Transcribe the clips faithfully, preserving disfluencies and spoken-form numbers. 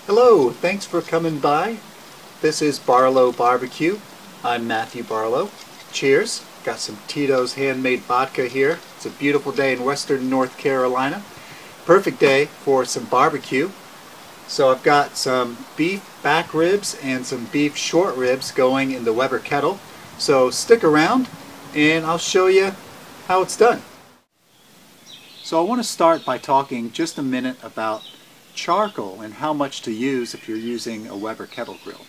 Hello, thanks for coming by. This is Barlow Barbecue. I'm Matthew Barlow. Cheers. Got some Tito's handmade vodka here. It's a beautiful day in western North Carolina. Perfect day for some barbecue. So I've got some beef back ribs and some beef short ribs going in the Weber kettle. So stick around and I'll show you how it's done. So I want to start by talking just a minute about charcoal and how much to use if you're using a Weber kettle grill.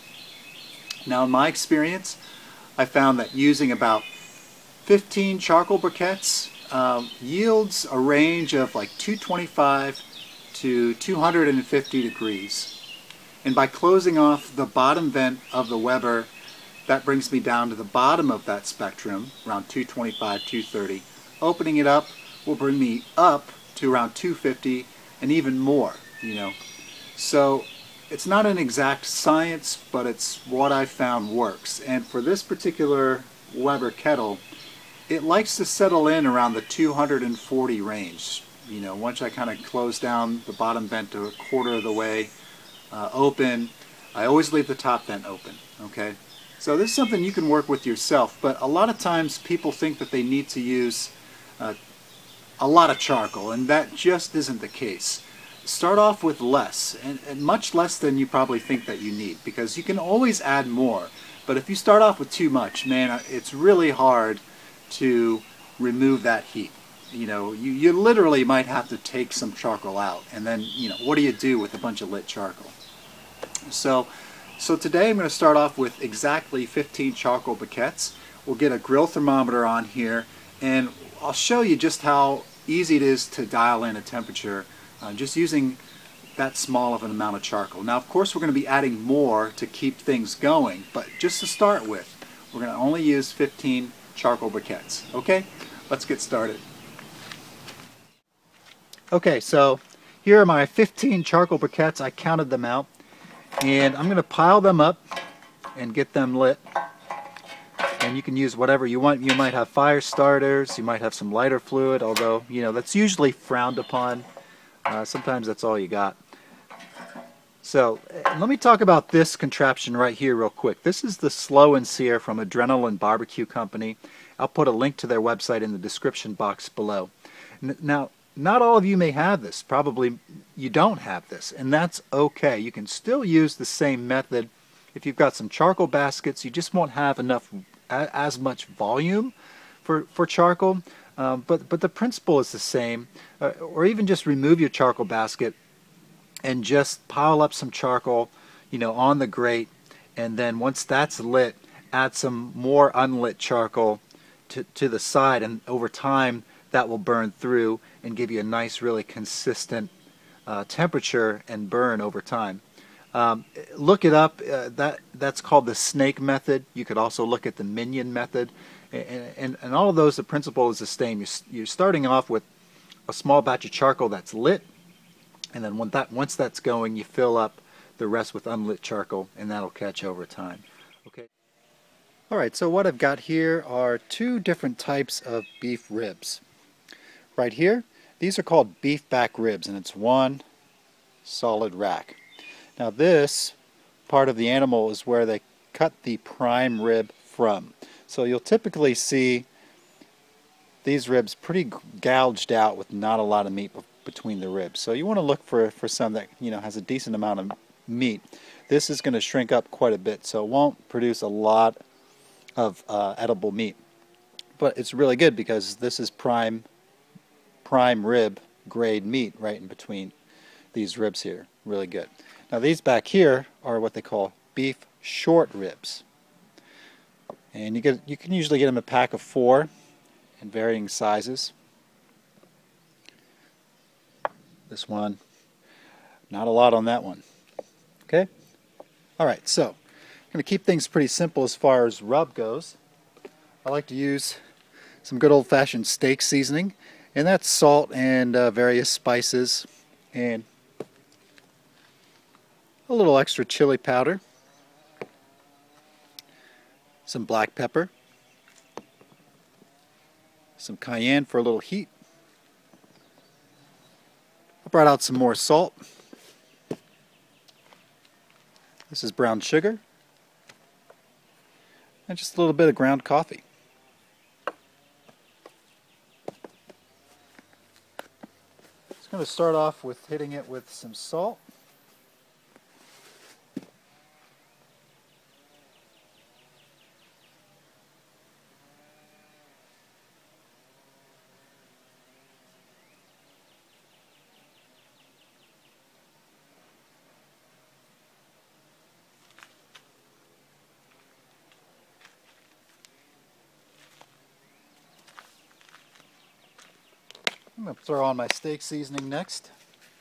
Now in my experience, I found that using about fifteen charcoal briquettes uh, yields a range of like two twenty-five to two hundred fifty degrees. And by closing off the bottom vent of the Weber, that brings me down to the bottom of that spectrum, around two twenty-five, two thirty. Opening it up will bring me up to around two fifty and even more, you know. So it's not an exact science, but it's what I found works. And for this particular Weber kettle, it likes to settle in around the two hundred forty range. You know, once I kind of close down the bottom vent to a quarter of the way uh, open, I always leave the top vent open, okay? So this is something you can work with yourself, but a lot of times people think that they need to use uh, a lot of charcoal, and that just isn't the case. Start off with less, and, and much less than you probably think that you need, because you can always add more. But if you start off with too much, man, it's really hard to remove that heat. You know, you, you literally might have to take some charcoal out, and then, you know, what do you do with a bunch of lit charcoal? So, so today I'm going to start off with exactly fifteen charcoal briquettes. We'll get a grill thermometer on here, and I'll show you just how easy it is to dial in a temperature uh, just using that small of an amount of charcoal. Now, of course, we're going to be adding more to keep things going, but just to start with, we're going to only use fifteen charcoal briquettes. Okay, let's get started. Okay, so here are my fifteen charcoal briquettes. I counted them out, and I'm going to pile them up and get them lit. And you can use whatever you want. You might have fire starters, you might have some lighter fluid, although, you know, that's usually frowned upon. Uh, sometimes that's all you got. So let me talk about this contraption right here real quick. This is the Slow and Sear from Adrenaline Barbecue Company. I'll put a link to their website in the description box below. N now, not all of you may have this. Probably you don't have this, and that's okay. You can still use the same method. If you've got some charcoal baskets, you just won't have enough as much volume for, for charcoal, um, but, but the principle is the same. Uh, or even just remove your charcoal basket and just pile up some charcoal, you know, on the grate, and then once that's lit, add some more unlit charcoal to, to the side, and over time that will burn through and give you a nice, really consistent uh, temperature and burn over time. Um, look it up. Uh, that that's called the snake method. You could also look at the minion method, and, and, and all of those, the principle is the same. You're, you're starting off with a small batch of charcoal that's lit, and then when that, once that's going, you fill up the rest with unlit charcoal, and that'll catch over time. Okay. All right, so what I've got here are two different types of beef ribs. Right here, these are called beef back ribs, and it's one solid rack. Now this part of the animal is where they cut the prime rib from. So you'll typically see these ribs pretty gouged out with not a lot of meat between the ribs. So you want to look for, for some that, you know, has a decent amount of meat. This is going to shrink up quite a bit, so it won't produce a lot of uh, edible meat. But it's really good because this is prime, prime rib grade meat right in between these ribs here. Really good. Now these back here are what they call beef short ribs, and you get you can usually get them a pack of four in varying sizes. This one, not a lot on that one. Okay. All right, so I'm going to keep things pretty simple as far as rub goes. I like to use some good old-fashioned steak seasoning, and that's salt and uh, various spices and a little extra chili powder, some black pepper, some cayenne for a little heat. I brought out some more salt, This is brown sugar. And just a little bit of ground coffee. Just going to start off with hitting it with some salt. I'm going to throw on my steak seasoning next.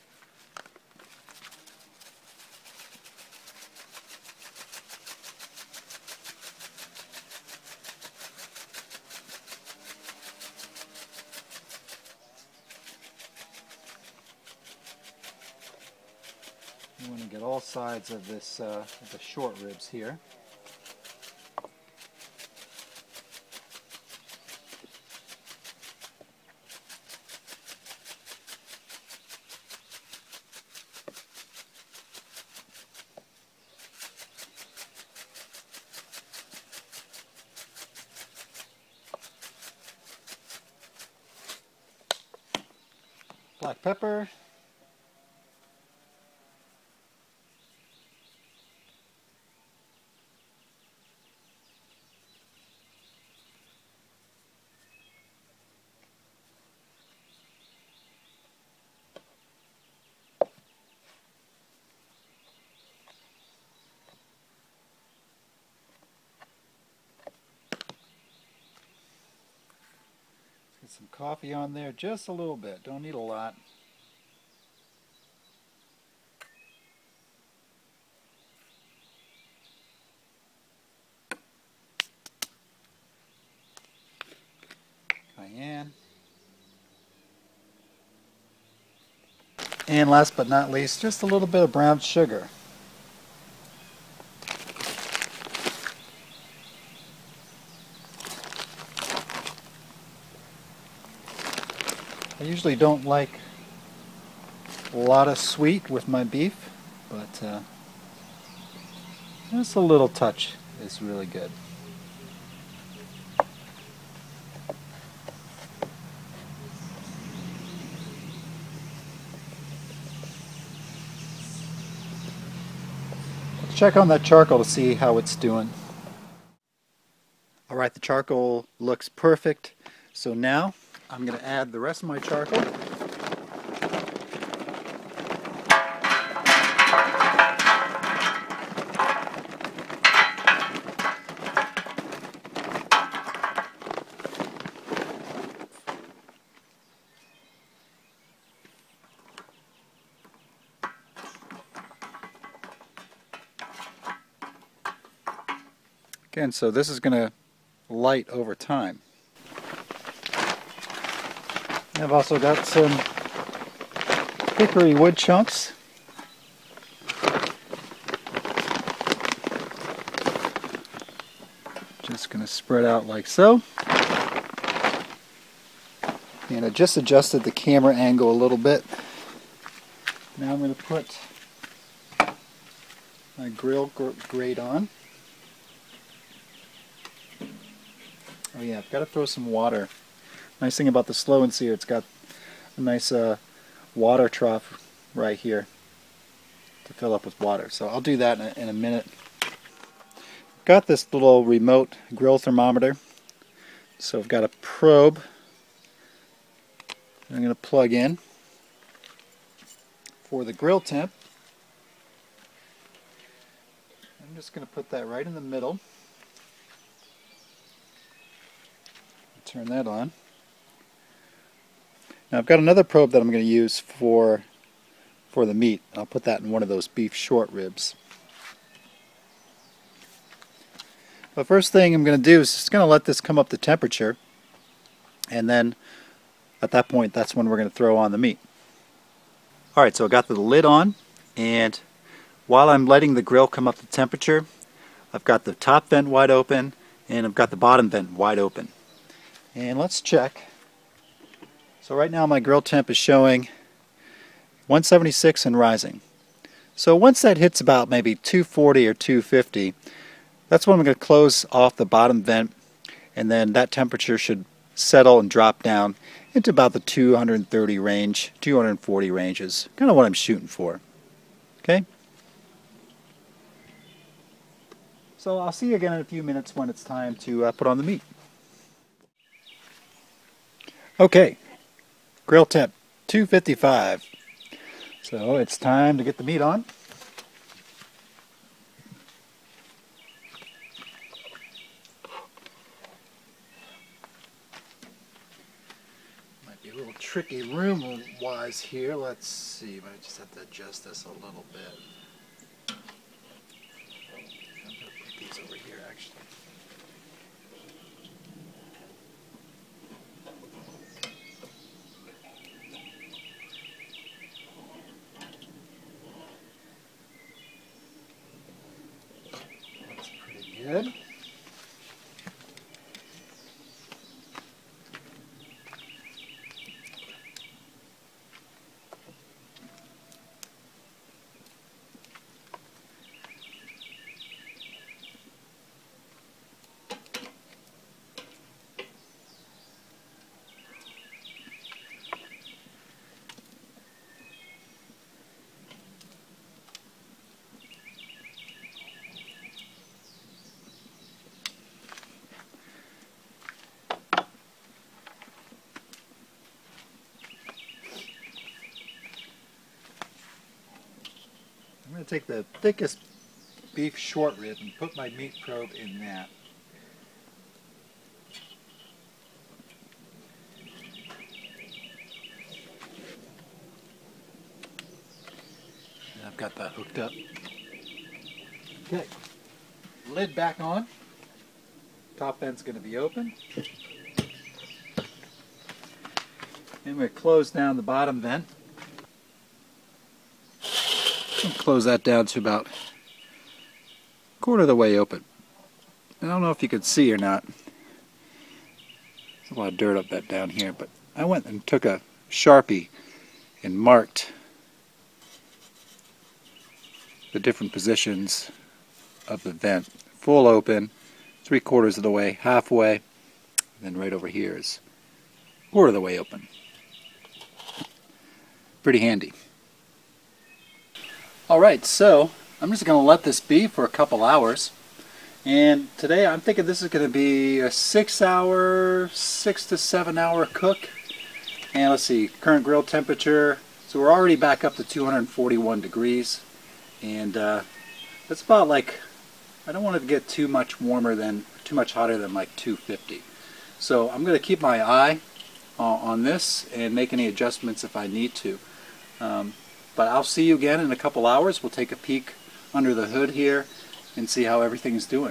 You want to get all sides of this, uh, of the short ribs here. Black pepper. Get some coffee on there, just a little bit, don't need a lot. Cayenne. And last but not least, just a little bit of brown sugar. I usually don't like a lot of sweet with my beef, but uh, just a little touch is really good. Let's check on that charcoal to see how it's doing. Alright, the charcoal looks perfect, so now I'm going to add the rest of my charcoal. Again, so this is going to light over time. I've also got some hickory wood chunks. Just going to spread out like so. And I just adjusted the camera angle a little bit. Now I'm going to put my grill gr grate on. Oh yeah, I've got to throw some water. Nice thing about the Slow and Sear, it's got a nice uh, water trough right here to fill up with water. So I'll do that in a, in a minute. Got this little remote grill thermometer. So I've got a probe I'm going to plug in for the grill temp. I'm just going to put that right in the middle. Turn that on. Now I've got another probe that I'm going to use for for the meat. I'll put that in one of those beef short ribs. The first thing I'm going to do is just going to let this come up to temperature, and then at that point that's when we're going to throw on the meat. Alright, so I got the lid on, and while I'm letting the grill come up to temperature, I've got the top vent wide open and I've got the bottom vent wide open. And let's check. So right now my grill temp is showing one seventy-six and rising. So once that hits about maybe two forty or two fifty, that's when I'm going to close off the bottom vent, and then that temperature should settle and drop down into about the two hundred thirty range, two hundred forty range is kind of what I'm shooting for. Okay? So I'll see you again in a few minutes when it's time to uh, put on the meat. Okay, grill temp two fifty-five. So it's time to get the meat on. Might be a little tricky room-wise here. Let's see, I just have to adjust this a little bit. I'm going to put these over here actually. Good. I'm going to take the thickest beef short rib and put my meat probe in that. And I've got that hooked up. Okay, lid back on. Top vent's going to be open. And we're going to close down the bottom vent. Close that down to about a quarter of the way open. I don't know if you can see or not. There's a lot of dirt up that down here, but I went and took a Sharpie and marked the different positions of the vent. Full open, three quarters of the way, halfway, and then right over here is a quarter of the way open. Pretty handy. Alright, so I'm just going to let this be for a couple hours, and today I'm thinking this is going to be a six hour, six to seven hour cook. And let's see, current grill temperature, so we're already back up to two hundred forty-one degrees, and uh, that's about like, I don't want it to get too much warmer than, too much hotter than like two fifty. So I'm going to keep my eye uh, on this and make any adjustments if I need to. Um, But I'll see you again in a couple hours. We'll take a peek under the hood here and see how everything's doing.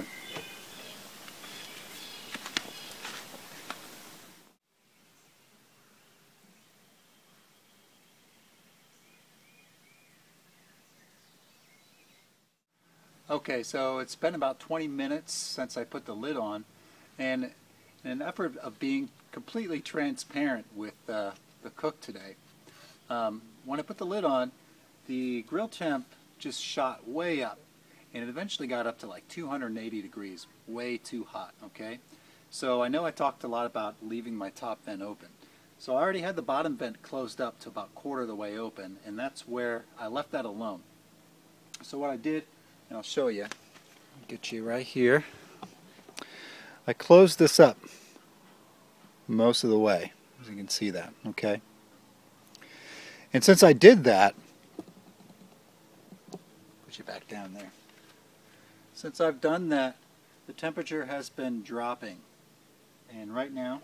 Okay, so it's been about twenty minutes since I put the lid on, and in an effort of being completely transparent with uh, the cook today, um, when I put the lid on, the grill temp just shot way up, and it eventually got up to like two hundred eighty degrees, way too hot, okay? So I know I talked a lot about leaving my top vent open. So I already had the bottom vent closed up to about a quarter of the way open, and that's where I left that alone. So what I did, and I'll show you, I'll get you right here, I closed this up most of the way, as you can see that, okay? And since I did that, put you back down there. Since I've done that, the temperature has been dropping. And right now,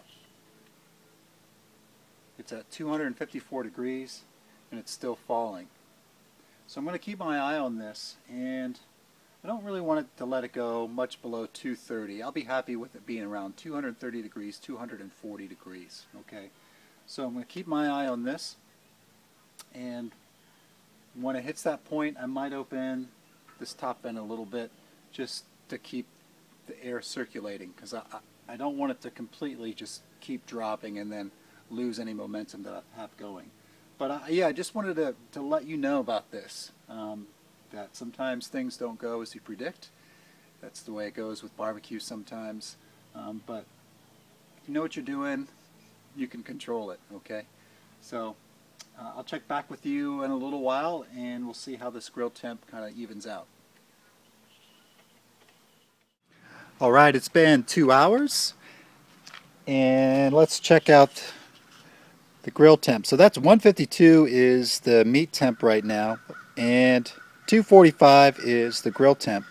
it's at two hundred fifty-four degrees, and it's still falling. So I'm going to keep my eye on this, and I don't really want it to let it go much below two thirty. I'll be happy with it being around two hundred thirty degrees, two hundred forty degrees. Okay, so I'm going to keep my eye on this, and when it hits that point, I might open this top vent a little bit just to keep the air circulating, because I, I, I don't want it to completely just keep dropping and then lose any momentum that I have going. But I, yeah, I just wanted to, to let you know about this. Um, that. Sometimes things don't go as you predict. That's the way it goes with barbecue sometimes. Um, but if you know what you're doing, you can control it, okay? So uh, I'll check back with you in a little while and we'll see how this grill temp kind of evens out. Alright, it's been two hours and let's check out the grill temp. So that's one fifty-two is the meat temp right now and two forty-five is the grill temp.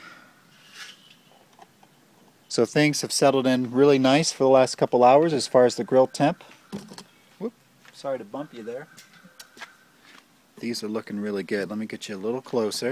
So things have settled in really nice for the last couple hours as far as the grill temp. Whoop, sorry to bump you there. These are looking really good. Let me get you a little closer.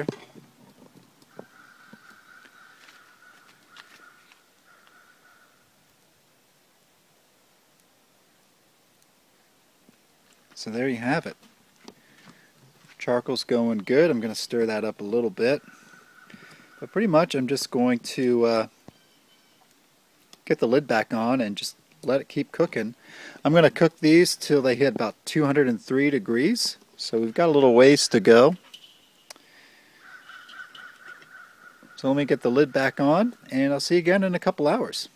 So there you have it. Charcoal's going good. I'm going to stir that up a little bit. But pretty much I'm just going to uh, get the lid back on and just let it keep cooking. I'm going to cook these till they hit about two hundred three degrees. So we've got a little ways to go. So let me get the lid back on and I'll see you again in a couple hours.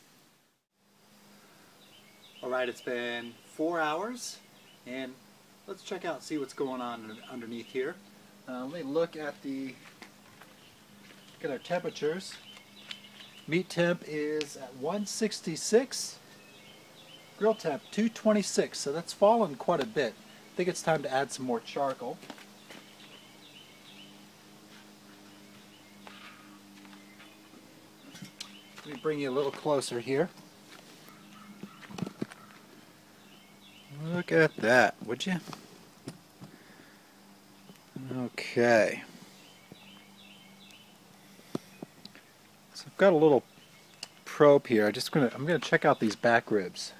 Alright, it's been four hours and let's check out, see what's going on underneath here. Uh, let me look at the look at our temperatures. Meat temp is at one sixty-six, grill temp two twenty-six, so that's fallen quite a bit. I think it's time to add some more charcoal. Let me bring you a little closer here. Look at that, would you? Okay. So I've got a little probe here. I just gonna I'm gonna check out these back ribs.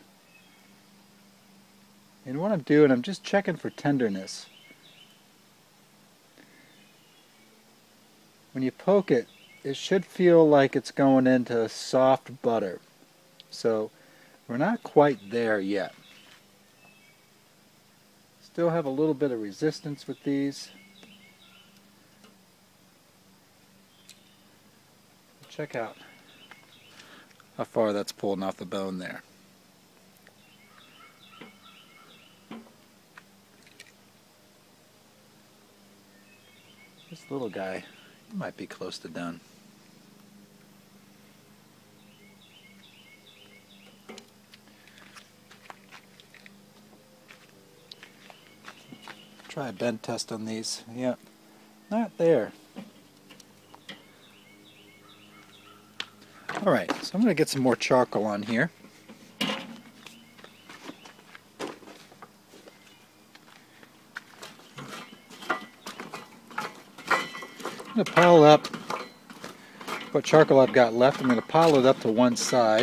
And what I'm doing, I'm just checking for tenderness. When you poke it, it should feel like it's going into soft butter. So we're not quite there yet. Still have a little bit of resistance with these. Check out how far that's pulling off the bone there. This little guy, he might be close to done. Try a bend test on these. Yeah, not there. Alright, so I'm going to get some more charcoal on here. I'm going to pile up what charcoal I've got left. I'm going to pile it up to one side.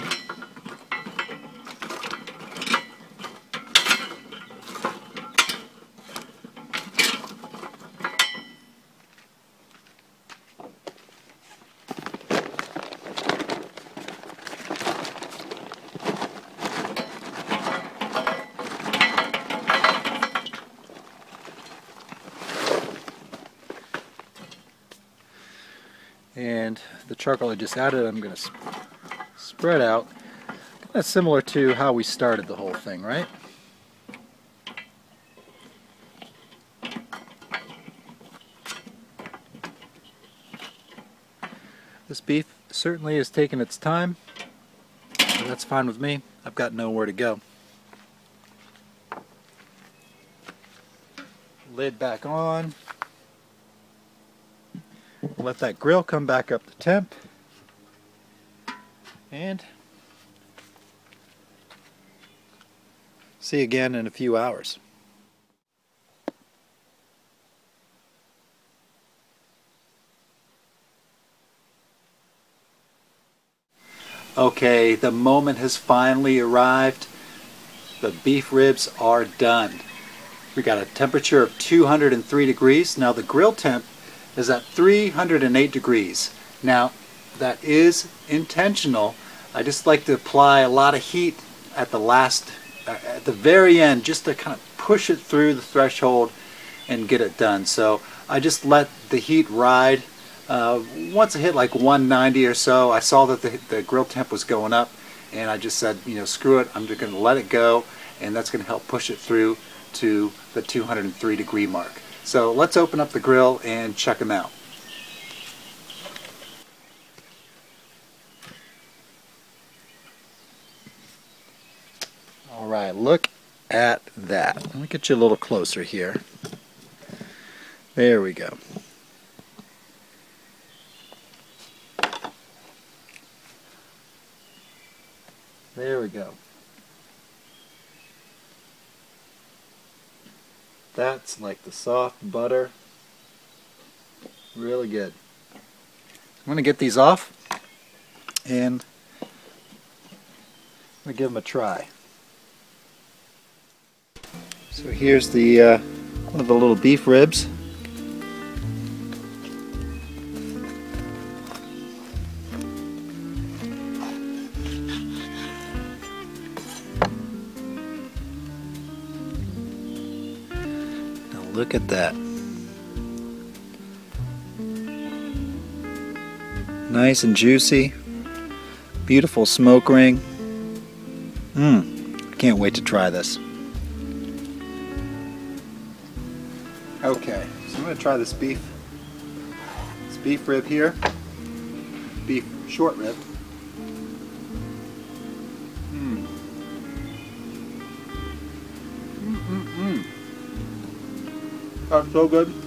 And the charcoal I just added, I'm going to sp spread out. Kind of similar to how we started the whole thing, right? This beef certainly has taken its time, but that's fine with me. I've got nowhere to go. Lid back on. Let that grill come back up to temp, and see you again in a few hours. Okay, the moment has finally arrived. The beef ribs are done. We got a temperature of two hundred three degrees. Now the grill temp is at three hundred eight degrees. Now that is intentional. I just like to apply a lot of heat at the last, uh, at the very end, just to kind of push it through the threshold and get it done. So I just let the heat ride. Uh, once it hit like one ninety or so, I saw that the, the grill temp was going up, and I just said, you know, screw it, I'm just going to let it go, and that's going to help push it through to the two hundred three degree mark. So let's open up the grill and check them out. All right, look at that. Let me get you a little closer here. There we go. There we go. That's like the soft butter. Really good. I'm going to get these off and I'm going to give them a try. So here's the uh, one of the little beef ribs. Look at that. Nice and juicy. Beautiful smoke ring. Mmm. Can't wait to try this. Okay, so I'm going to try this beef. This beef rib here. Beef short rib. Mmm. Mmm-mmm-mmm. That's so good.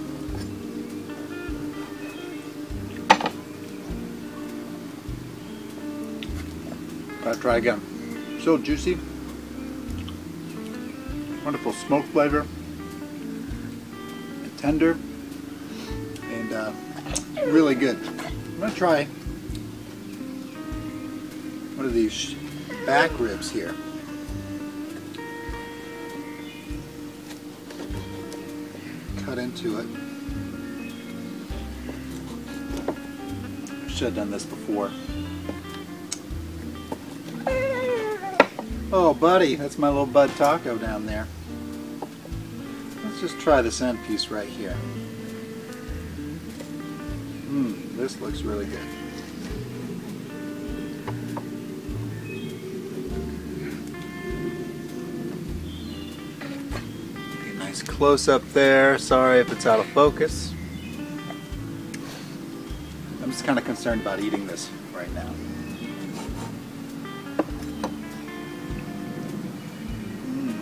Gotta try again. So juicy. Wonderful smoke flavor. And tender. And uh, really good. I'm gonna try one of these back ribs here. Cut into it. Should have done this before. Oh, buddy, that's my little bud taco down there. Let's just try this end piece right here. Mmm, this looks really good. Nice close up there. Sorry if it's out of focus. I'm just kind of concerned about eating this right now. Mm.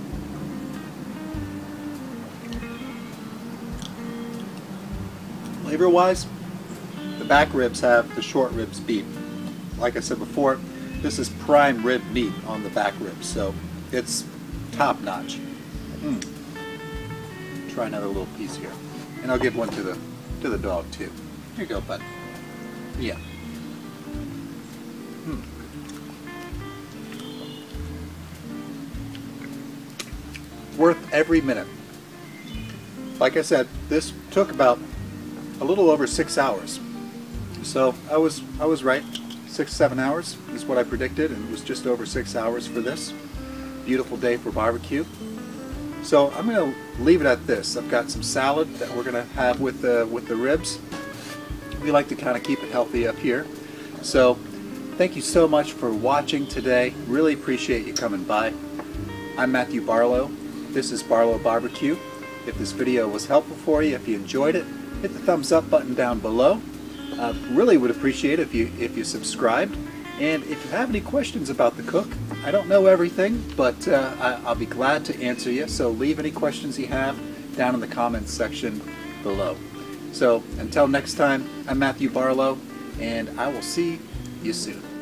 Flavor wise, the back ribs have the short ribs beat. Like I said before, this is prime rib meat on the back ribs, so it's top notch. Mm. Try another little piece here, and I'll give one to the to the dog too. Here you go, bud. Yeah. Hmm. Worth every minute. Like I said, this took about a little over six hours. So I was I was right. Six seven hours is what I predicted, and it was just over six hours for this beautiful day for barbecue. So I'm going to leave it at this. I've got some salad that we're going to have with the, with the ribs. We like to kind of keep it healthy up here. So thank you so much for watching today. Really appreciate you coming by. I'm Matthew Barlow. This is Barlow Barbecue. If this video was helpful for you, if you enjoyed it, hit the thumbs up button down below. Uh, really would appreciate it if you, if you subscribed. And if you have any questions about the cook, I don't know everything, but uh, I, I'll be glad to answer you. So leave any questions you have down in the comments section below. So until next time, I'm Matthew Barlow, and I will see you soon.